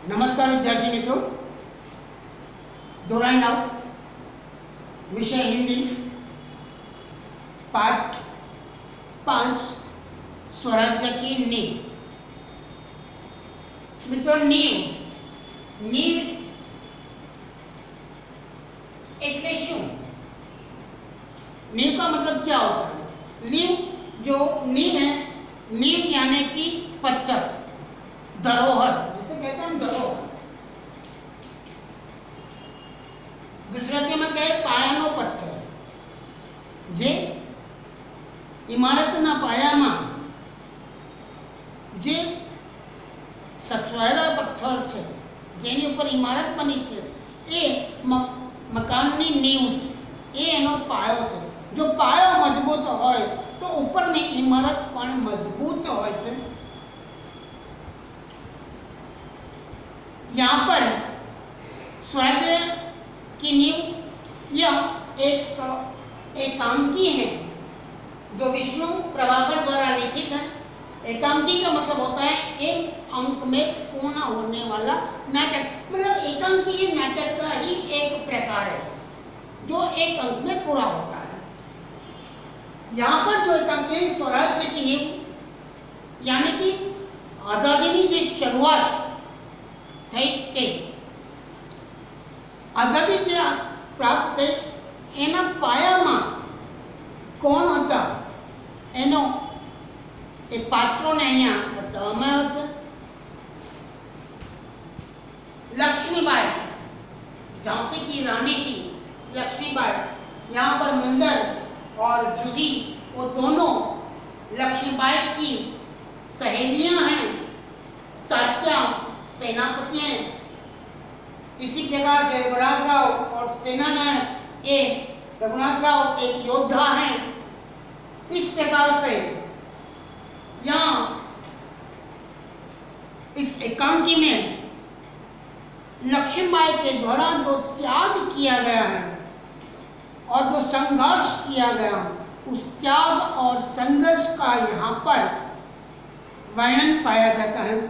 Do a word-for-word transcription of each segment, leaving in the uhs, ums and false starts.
नमस्कार विद्यार्थी मित्रों, धोरण नौ विषय हिंदी पाठ पांच स्वराज्य की नींव। मित्रों, नींव नींव એટલે શું? नींव का मतलब क्या होता है? नींव जो नींव है, नींव यानी कि पत्थर, धरोहर जिसे कहते हैं धरोहर। गुजरातीમાં કહે પાયાનો પથ્થર। જે ઇમારતના પાયામાં જે સચવાયેલા પથ્થર છે, જેની ઉપર ઇમારત બની છે, એ મકાનની નીંવ છે, એ એનો પાયો છે। જો પાયો મજબૂત હોય તો ઉપરની ઇમારત પણ મજબૂત હોય છે। यहाँ पर स्वराज्य की नींव यह एक एकांकी है जो विष्णु प्रभाकर द्वारा लिखित है। एकांकी का मतलब होता है एक अंक में पूर्ण होने वाला नाटक। मतलब एकांकी ये नाटक का ही एक प्रकार है जो एक अंक में पूरा होता है। यहाँ पर जो एकांकी स्वराज्य की नींव यानी कि आजादी की जो शुरुआत થઈ તે આઝાદી જે પ્રાપ્ત થઈ એના પાયામાં કોણ હતા એનો એ પાત્રોને અહીંયા બતાવવામાં આવે છે। लक्ष्मीबाई, झांसी की रानी थी लक्ष्मीबाई। यहाँ पर मंदर और जूही वो दोनों लक्ष्मीबाई की सहेलियां हैं। तात्या सेनापति हैं। इसी प्रकार से रघुनाथ राव और सेना नायक ए रघुनाथ राव एक योद्धा हैं। इस प्रकार से यहाँ इस एकांकी में लक्ष्मीबाई के द्वारा जो त्याग किया गया है और जो संघर्ष किया गया, उस त्याग और संघर्ष का यहाँ पर वर्णन पाया जाता है।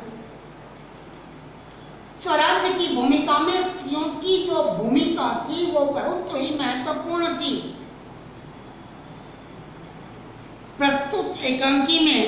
स्वराज्य की भूमिका में स्त्रियों की जो भूमिका थी वो बहुत ही महत्वपूर्ण थी। प्रस्तुत एकांकी में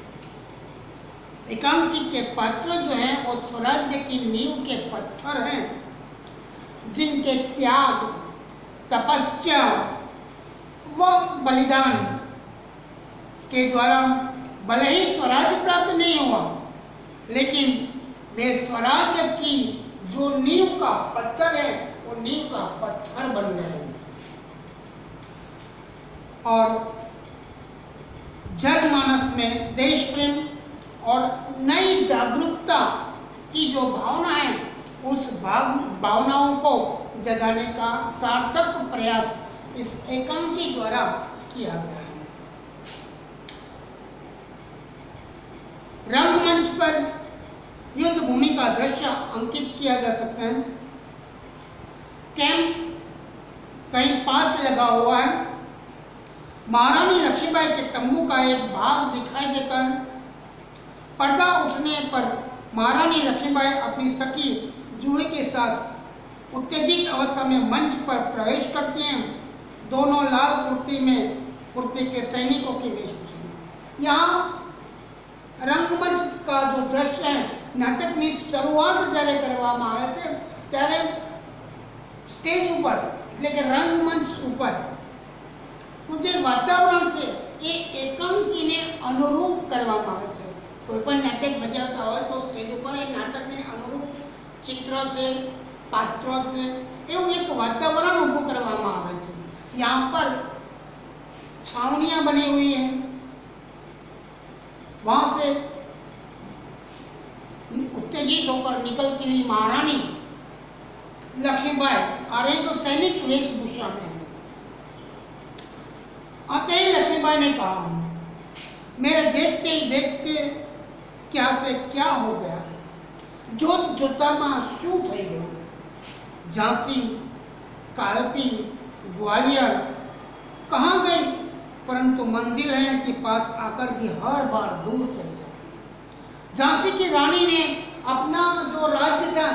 एकांकी के पात्र जो हैं वो स्वराज्य की नींव के पत्थर हैं, जिनके त्याग, तपस्या व बलिदान के द्वारा भले ही स्वराज्य प्राप्त नहीं हुआ, लेकिन वे स्वराज्य की जो नींव का पत्थर है वो नींव का पत्थर बन गए। और जनमानस में देश प्रेम और नई जागरूकता की जो भावना है, उस भाव भावनाओं को जगाने का सार्थक प्रयास इस एकांकी द्वारा किया गया है। रंगमंच पर युद्ध भूमि का दृश्य अंकित किया जा सकता है। कैंप कहीं पास लगा हुआ है। महारानी लक्ष्मीबाई के तंबू का एक भाग दिखाई देता है। पर्दा उठने पर महारानी लक्ष्मीबाई अपनी सखी जूही के साथ उत्तेजित अवस्था में मंच पर प्रवेश करती हैं। दोनों लाल कुर्ती में कुर्ते के सैनिकों की वेशभूषा में। यहाँ रंगमंच का जो दृश्य है, नाटक की शुरुआत જ્યારે કરવામાં આવે છે ત્યારે સ્ટેજ ઉપર એટલે કે રંગમંચ ઉપર જે વાતાવરણ છે એ એકાંકીને અનુરૂપ કરવામાં આવે છે। કોઈ પણ નાટક બજાવતા હોય તો સ્ટેજ ઉપર એ નાટકને અનુરૂપ ચિત્ર છે, પાત્રો છે, એવું એક વાતાવરણ ઊભું કરવામાં આવે છે। यहाँ पर छावनियाँ बनी हुई हैं। वहाँ से उत्तेजित होकर निकलती हुई महारानी लक्ष्मीबाई आ रही जो सैनिक वेशभूषा में है। आते ही लक्ष्मीबाई ने कहा, मेरे देखते ही देखते क्या से क्या हो गया, जोत जोतामा शू થઈ ગયું। झांसी, कालपी, ग्वालियर कहाँ गई, परंतु मंजिल है कि पास आकर भी हर बार दूर चली जाती है। झांसी की रानी ने अपना जो राज्य था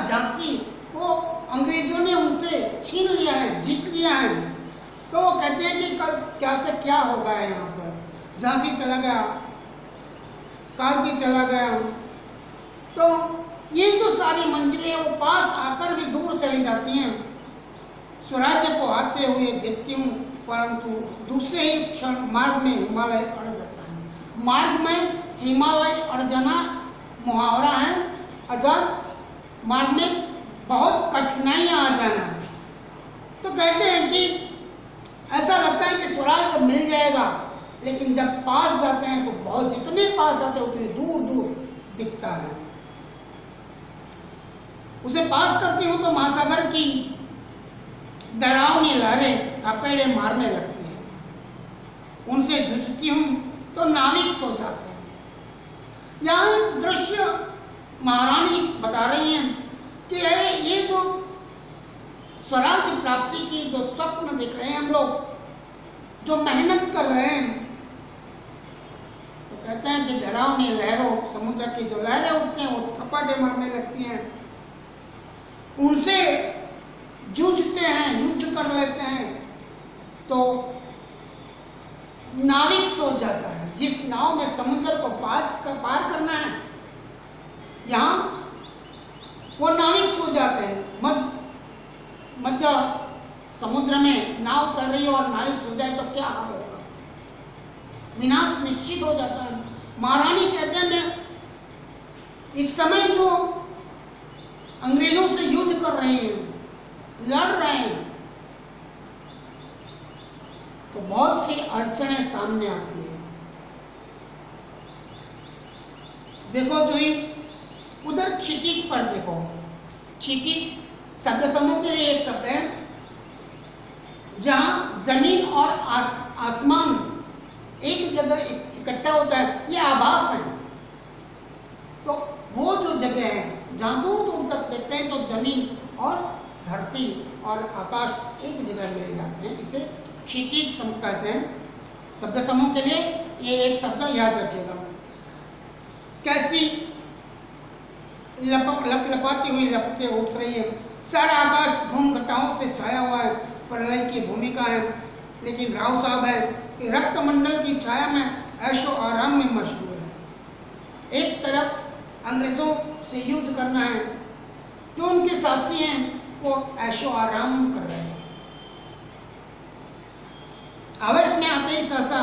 छीन लिया है, जीत लिया है, तो वो कहते हैं कि कल क्या से क्या हो गया है, यहाँ पर झांसी चला गया, कालपी चला गया। तो ये जो सारी मंजिलें वो पास आकर भी दूर चली जाती हैं। स्वराज्य को आते हुए देखती हूँ, परंतु दूसरे ही क्षण मार्ग में हिमालय अड़ जाता है। मार्ग में हिमालय अड़ जाना मुहावरा है, अर्थात मार्ग में बहुत कठिनाइयाँ आ जाना। तो कहते हैं कि ऐसा लगता है कि स्वराज मिल जाएगा, लेकिन जब पास जाते हैं तो बहुत, जितने पास जाते हैं उतनी दूर दूर दिखता है। उसे पास करती हूँ तो महासागर की डरावनी लहरें थपेड़े मारने लगती हैं, उनसे जूझती हूँ तो नाविक सो जाते हैं। यहाँ एक दृश्य महारानी बता रही हैं कि ये जो स्वराज प्राप्ति की जो स्वप्न दिख रहे हैं हम लोग, जो मेहनत कर रहे हैं, तो कहते हैं कि डरावनी लहरों, समुद्र की जो लहरें उठती हैं वो थपाटे मारने लगती हैं, उनसे जूझते हैं, युद्ध कर लेते हैं, तो नाविक सो जाता है। जिस नाव में समुद्र को पास कर, पार करना है, यहाँ वो नाविक सो जाते हैं। मध्य मध्य समुद्र में नाव चल रही है और नाविक सो जाए तो क्या हाल होगा, विनाश निश्चित हो जाता है। महारानी कहते हैं मैं इस समय जो अंग्रेजों से युद्ध कर रहे हैं, लड़ रहे हैं, तो बहुत सी अड़चनें सामने आती है। देखो जो ही उधर क्षितिज पर देखो, क्षितिज शब्द समूह के लिए एक शब्द है जहां जमीन और आस, आसमान एक जगह इकट्ठा होता है, ये आभास है। तो वो जो जगह है जहां दूर दूर तक देखते हैं तो जमीन और धरती और आकाश एक जगह मिल जाते हैं, इसे क्षितिज समूह कहते हैं। शब्द समूह के लिए ये एक शब्द याद रखिएगा। कैसी लप लप लपाती हुई लपटें उठ रही है, सारा आकाश धूम घटाओं से छाया हुआ है, प्रलय की भूमिका है। लेकिन राव साहब है कि रक्त मंडल की छाया में ऐशो आराम में मशगूल है। एक तरफ अंग्रेजों से युद्ध करना है, जो उनके साथी हैं वो ऐशो आराम कर रहे हैं। आवेश में आते ही सहसा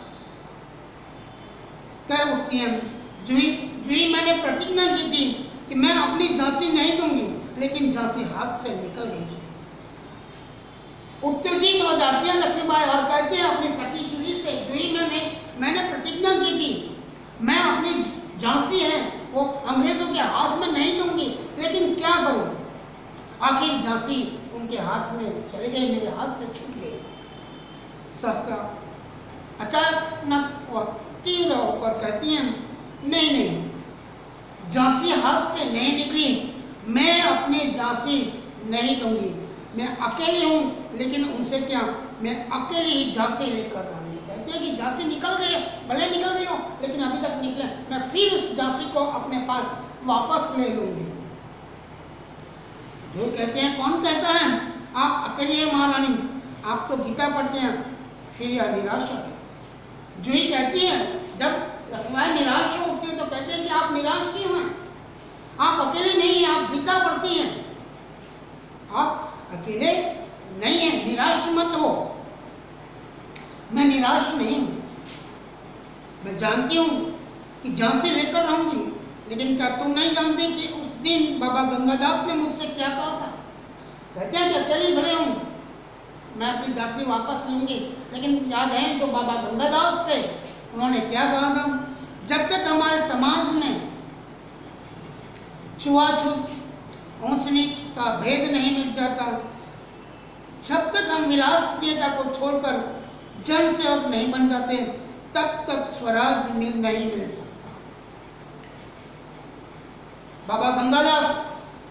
कह उठती हैं, जुई जुई मैंने प्रतिज्ञा की थी कि मैं अपनी झांसी नहीं दूंगी, लेकिन झांसी हाथ से निकल गई। उत्तेजित हो जाती है लक्ष्मीबाई और कहती है अपनी सखी जुई से, जुई मैंने मैंने प्रतिज्ञा की थी, मैं अपनी झांसी है वो अंग्रेजों के हाथ में नहीं दूंगी, लेकिन क्या करूं, आखिर झांसी उनके हाथ में चले गई, मेरे हाथ से छूट गई। सहसा अचानक तीव्र होकर कहती हैं, नहीं नहीं, झांसी हाथ से नहीं निकली, मैं अपनी झांसी नहीं दूंगी, मैं अकेली हूँ, लेकिन उनसे क्या, मैं अकेली ही झांसी लेकर आऊंगी। कहती है कि झांसी निकल गई, भले निकल गई हो, लेकिन अभी तक निकले, मैं फिर उस झांसी को अपने पास वापस ले लूंगी। जो कहते हैं, कौन कहता है आप अकेली है महारानी, आप तो गीता पढ़ते हैं, फिर यह निराशा कैसे। जो ही कहती है, जब लक्ष्मीबाई निराश हो उठती है तो कहते हैं कि आप निराश क्यों हैं, आप अकेले नहीं हैं, आप गीता पढ़ती हैं, आप अकेले नहीं हैं, निराश मत हो। मैं निराश नहीं हूं, मैं जानती हूं कि झांसी लेकर रहूंगी, लेकिन क्या तुम नहीं जानते कि उस दिन बाबा गंगादास ने मुझसे क्या कहा था। कहते हैं कि अकेले भले हूं, मैं अपनी झांसी वापस लूंगी, लेकिन याद है जो बाबा गंगादास थे, उन्होंने क्या कहा था, जब तक हमारे समाज में छुआछूत ऊंच नीच का भेद नहीं मिट जाता, जब तक हम विलास प्रियता को छोड़कर जन सेवक नहीं बन जाते, तब तक स्वराज मिल नहीं मिल सकता। बाबा गंगादास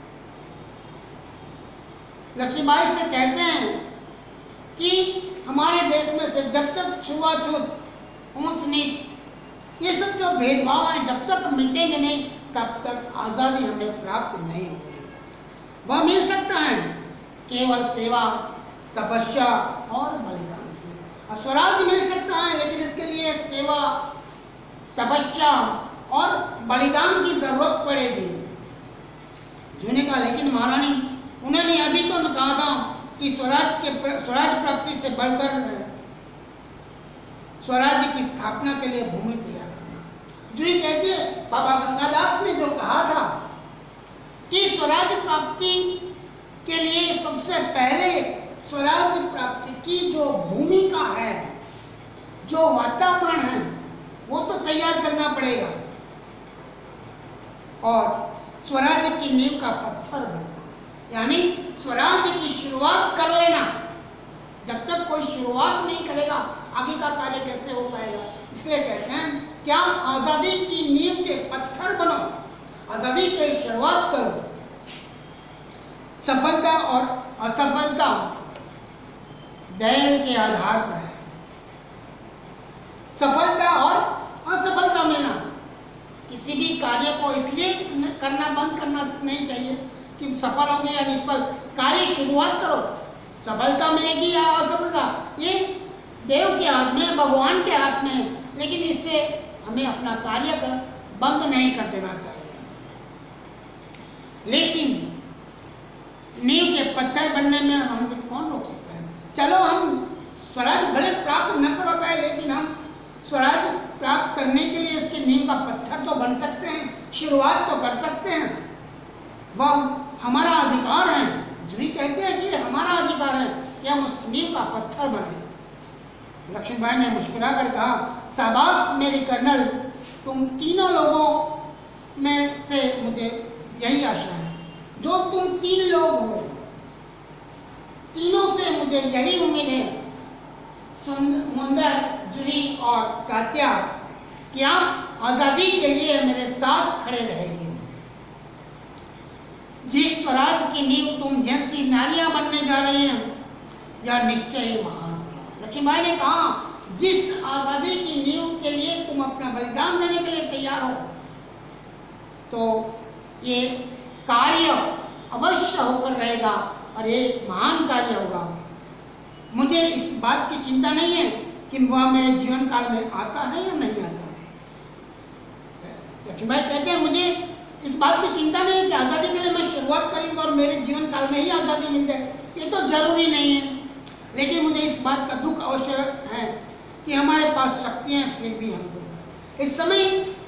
लक्ष्मीबाई से कहते हैं कि हमारे देश में से जब तक छुआछूत ऊंच नीच ये सब जो भेदभाव है जब तक मिटेंगे नहीं, तब तक आज़ादी हमें प्राप्त नहीं होगी। वह मिल सकता है केवल सेवा, तपस्या और बलिदान से। और स्वराज मिल सकता है, लेकिन इसके लिए सेवा, तपस्या और बलिदान की जरूरत पड़ेगी। जुई ने कहा, लेकिन महारानी, उन्होंने अभी तो कहा था कि स्वराज के स्वराज प्राप्ति से बढ़कर स्वराज्य की स्थापना के लिए भूमि तैयार करना। जुई कहती है, बाबा गंगादास ने जो कहा था कि स्वराज प्राप्ति के लिए सबसे पहले स्वराज प्राप्ति की जो भूमिका है, जो वातावरण है, वो तो तैयार करना पड़ेगा और स्वराज्य की नींव का पत्थर बनना, यानी स्वराज्य की शुरुआत कर लेना। जब तक कोई शुरुआत नहीं करेगा, आगे का कार्य कैसे हो पाएगा? इसलिए कहते हैं कि आप आजादी की नींव के पत्थर बनो, आजादी की शुरुआत करो। सफलता और असफलता दैव के आधार पर है। सफलता और असफलता मिलना, किसी भी कार्य को इसलिए करना बंद करना नहीं चाहिए कि सफल होंगे या निष्फल। कार्य शुरुआत करो, सफलता मिलेगी या असफलता, ये देव के हाथ में, भगवान के हाथ में है, लेकिन इससे हमें अपना कार्य कर बंद नहीं कर देना चाहिए। लेकिन नींव के पत्थर बनने में हम कौन रोक सकता है? चलो, हम स्वराज भले प्राप्त न कर पाए, लेकिन हम स्वराज प्राप्त करने के लिए इसके नींव का पत्थर तो बन सकते हैं, शुरुआत तो कर सकते हैं। वह हमारा अधिकार है। जुई कहते हैं कि हमारा अधिकार है कि हम उस नींव का पत्थर बने। लक्ष्मीबाई ने मुस्कुरा कर कहा, शाबाश मेरी कर्नल, तुम तीनों लोगों में से मुझे यही आशा है। जो तुम तीन लोग हो, तीनों से मुझे यही उम्मीद है, मुंदर, जुई और तात्या, कि आप आजादी के लिए मेरे साथ खड़े रहेंगे। जिस स्वराज की नींव तुम जैसी नारियां बनने जा रही हैं, यह निश्चय ही महान होगा। लक्ष्मीबाई ने कहा, जिस आजादी की नींव के लिए तुम अपना बलिदान देने के लिए तैयार हो, तो ये कार्य अवश्य होकर रहेगा और ये महान कार्य होगा। मुझे इस बात की चिंता नहीं है कि वह मेरे जीवन काल में आता है या नहीं आता। लक्ष्मीबाई कहते हैं, मुझे इस बात की चिंता नहीं है कि आज़ादी के लिए मैं शुरुआत करूंगा और मेरे जीवन काल में ही आज़ादी मिल जाए, ये तो जरूरी नहीं है। लेकिन मुझे इस बात का दुख अवश्य है कि हमारे पास शक्तियां फिर भी हम दो। इस समय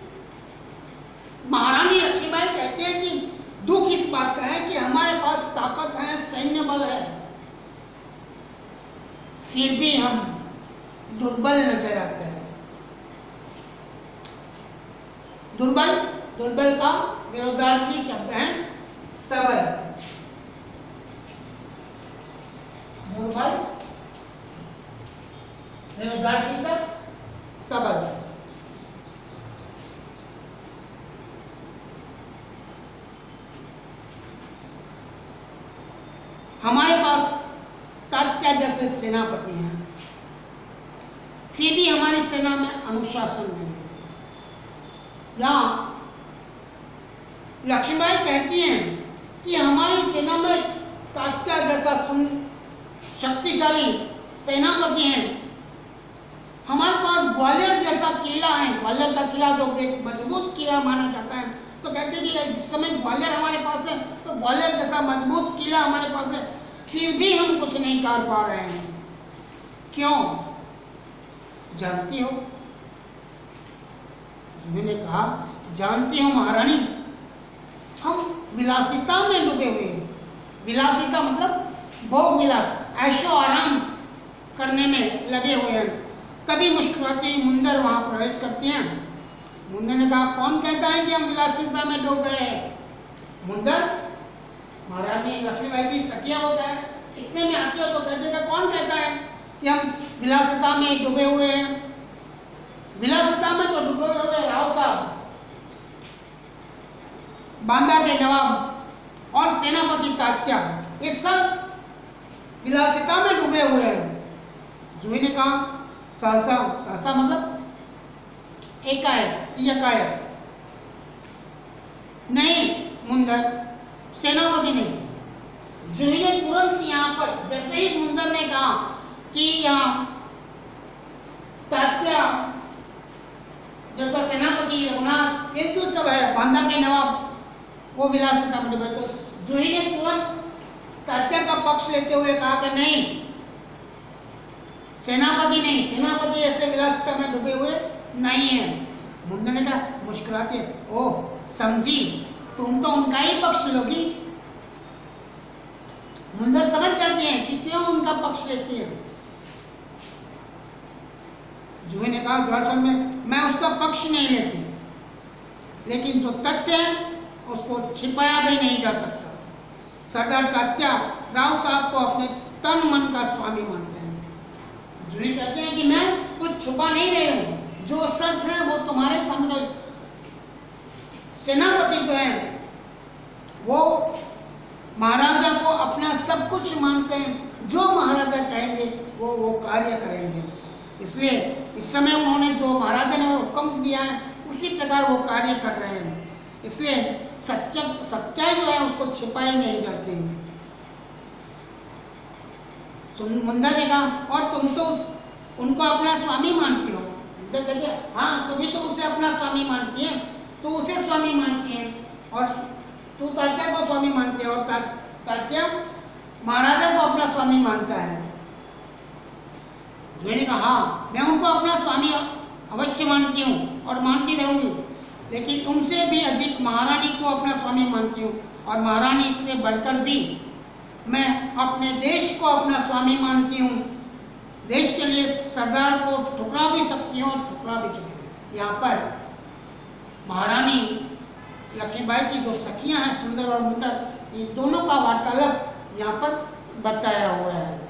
महारानी लक्ष्मीबाई कहते हैं कि दुख इस बात का है कि हमारे पास ताकत है, सैन्य बल है, फिर भी हम दुर्बल नजर आते हैं। दुर्बल, दुर्बल का विरोधार्थी शब्द है सबल। दुर्बल विरोधार्थी शब्द सबल। हमारे पास तात्या जैसे सेनापति हैं, फिर भी हमारी सेना में अनुशासन नहीं है। यहाँ लक्ष्मीबाई कहती हैं कि हमारी सेना में तात्या जैसा शक्तिशाली सेनापति हैं। हमारे पास ग्वालियर जैसा किला है, ग्वालियर का किला जो एक मजबूत किला माना जाता है, तो कहते हैं कि इस समय ग्वालियर हमारे पास है, तो ग्वालियर जैसा मजबूत किला हमारे पास है, फिर भी हम कुछ नहीं कर पा रहे हैं। क्यों? जानती हो? मैंने कहा, जानती हो महारानी, हम विलासिता में डूबे हुए हैं। विलासिता मतलब भोग विलास, ऐशो आराम करने में लगे हुए हैं। तभी मुस्कुराती मुंदर वहां प्रवेश करती हैं। मुंदर ने कहा, कौन कहता है कि हम विलासिता में डूब गए हैं? मुंदर महारानी लक्ष्मीबाई की सखिया होता है, इतने में आती हो तो कहते थे, कौन कहता है कि हम विलासिता में डूबे हुए हैं? विलासिता में तो डूबे हुए राव साहब, बांदा के नवाब और सेनापति तात्या, ये सब विलासिता में डूबे हुए हैं। जुई ने कहा, सहसा, सहसा मतलब एकाएक, यकाएक नहीं मुंदर, सेनापति नहीं, जूही ने तुरंत यहाँ पर जैसे ही मुंदर ने कहा कि यहाँ तात्या जैसा सेनापति रघुनाथ ये जो सब है बांदा के नवाब वो विलासिता में डूबे, तो जूही ने तुरंत तात्या का पक्ष लेते हुए कहा कि नहीं, सेनापति नहीं, सेनापति ऐसे विलासिता में डूबे हुए नहीं है। मुंदर ने कहा मुस्कुराते, ओह समझी, तुम तो उनका ही पक्ष लोगी। मुंदर समझ जाते हैं कि क्यों उनका पक्ष लेती है। जूही ने कहा द्वारसम में मैं उसका पक्ष नहीं लेती, लेकिन जो तथ्य है उसको छिपाया भी नहीं जा सकता। सरदार तात्या राव साहब को अपने तन मन का स्वामी मानते हैं। जूही कहते हैं कि मैं कुछ छुपा नहीं रही हूँ, जो सच है वो तुम्हारे सामने। सेनापति जो है वो महाराजा को अपना सब कुछ मानते हैं, जो महाराजा कहेंगे वो वो कार्य करेंगे। इसलिए इस समय उन्होंने जो महाराजा ने हुक्म दिया है उसी प्रकार वो कार्य कर रहे हैं। इसलिए सच्चा सच्चाई जो है उसको छिपाई नहीं जाती। मुंदर ने कहा और तुम तो उस, उनको अपना स्वामी मानती हो। मुंदर कहते हाँ, तू भी तो उसे अपना स्वामी मानती है, तू उसे स्वामी मानती है और तू तात्या को स्वामी मानती है, और ता, तात्या महाराजा को अपना स्वामी मानता है। जूही ने कहा हाँ, मैं उनको अपना स्वामी अवश्य मानती हूँ और मानती रहूंगी, लेकिन उनसे भी अधिक महारानी को अपना स्वामी मानती हूँ, और महारानी से बढ़कर भी मैं अपने देश को अपना स्वामी मानती हूँ। देश के लिए सरदार को ठुकरा भी सकती हूँ और ठुकरा भी चुकी हूँ। यहाँ पर महारानी लक्ष्मीबाई की जो सखियाँ हैं सुंदर और मुंदर, ये दोनों का वार्तालाप यहाँ पर बताया हुआ है।